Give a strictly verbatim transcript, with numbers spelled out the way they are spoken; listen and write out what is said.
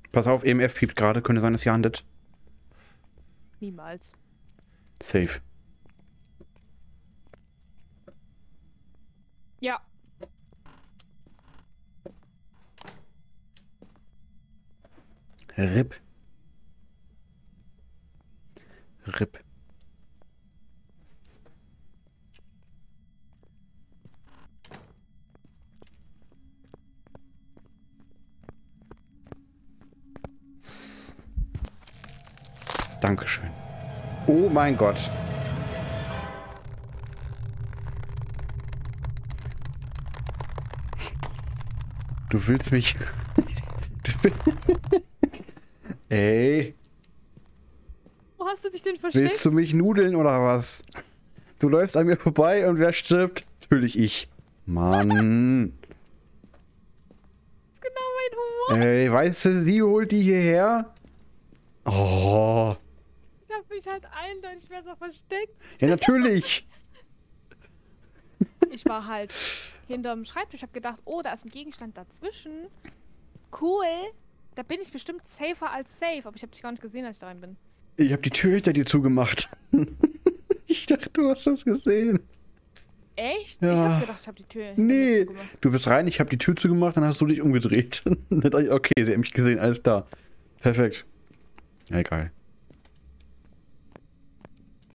Pass auf, E M F piept gerade. Könnte sein, dass ihr handelt. Niemals. Safe. Ja. R I P. R I P. Dankeschön. Oh mein Gott. Du willst mich... Ey. Wo hast du dich denn versteckt? Willst du mich nudeln oder was? Du läufst an mir vorbei und wer stirbt? Natürlich ich. Mann. Das ist genau mein Humor. Ey, weißt du, sie holt die hierher? Oh. Ich hab mich halt eindeutig besser versteckt. Ja, natürlich. Ich war halt hinterm Schreibtisch. Ich hab gedacht, oh, da ist ein Gegenstand dazwischen. Cool. Da bin ich bestimmt safer als safe. Aber ich habe dich gar nicht gesehen, als ich da rein bin. Ich habe die Tür hinter dir zugemacht. Ich dachte, du hast das gesehen. Echt? Ja. Ich habe gedacht, ich habe die Tür hinter Nee, mir zugemacht. du bist rein, ich habe die Tür zugemacht, dann hast du dich umgedreht. Dann dachte ich, okay, sie haben mich gesehen, alles klar. Perfekt. Egal.